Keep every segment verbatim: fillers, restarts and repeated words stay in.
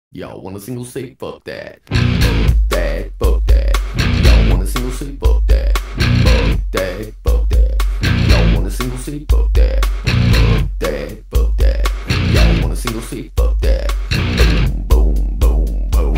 Y'all want a single say fuck that. Fuck that, fuck that. Y'all want a single say fuck that. Fuck that, fuck that. Y'all want a single say fuck that. Fuck that, fuck that. Y'all want a single say fuck that. Boom, boom, boom, boom.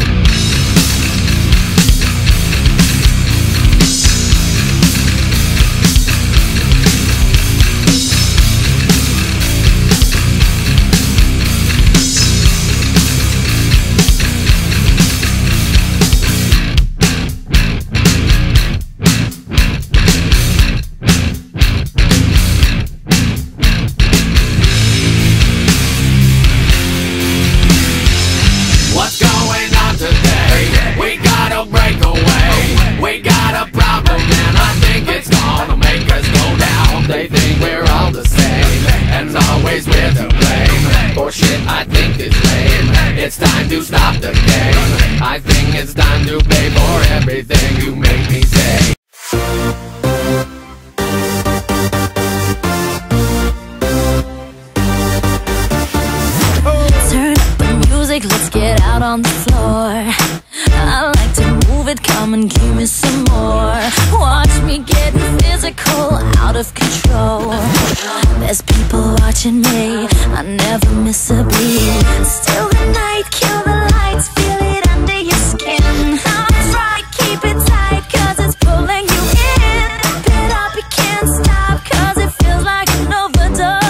They think we're all the same, and it's always we're to blame for shit I think is lame. It's time to stop the game. I think it's time to pay for everything you make me say. Turn up the music, let's get out on the floor. I like to move it, come and give me some more. Watch me getting physical, out of control. There's people watching me, I never miss a beat. Still the night, kill the lights, feel it under your skin. That's right, keep it tight, cause it's pulling you in. Pump it up, you can't stop, cause it feels like an overdose.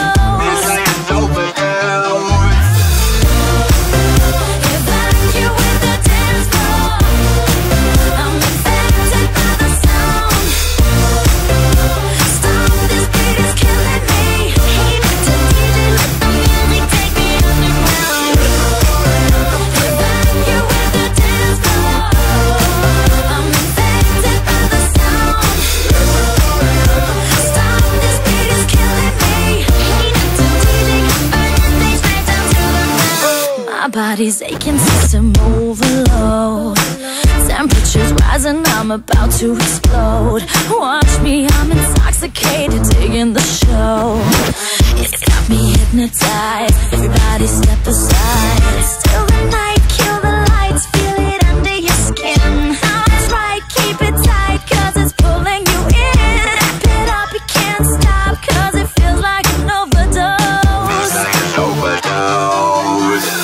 My body's aching, system overload. Temperature's rising, I'm about to explode. Watch me, I'm intoxicated, digging the show. It's got me hypnotized, everybody step aside. Still the night, kill the lights, feel it under your skin. That's right, keep it tight, cause it's pulling you in. Wrap it up, you can't stop, cause it feels like an overdose. Like an overdose.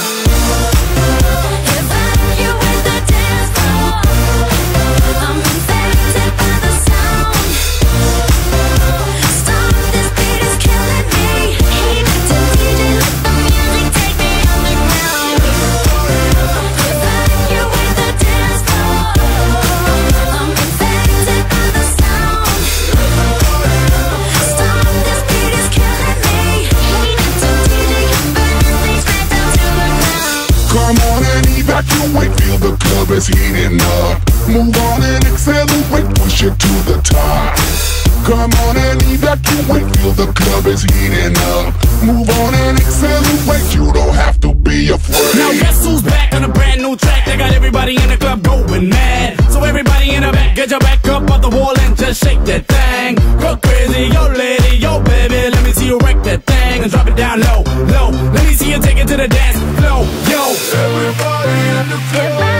Evacuate, feel the club is heating up. Move on and accelerate, push it to the top. Come on and evacuate, feel the club is heating up. Move on and accelerate, you don't have to be afraid. Now guess who's back on a brand new track? They got everybody in the club going mad. So everybody in the back, get your back up off the wall and just shake that thing. Go crazy, yo lady, yo baby, let me see you wreck that thing and drop it down low, low. Let me see you take it to the dance floor, yo. Everybody in the club.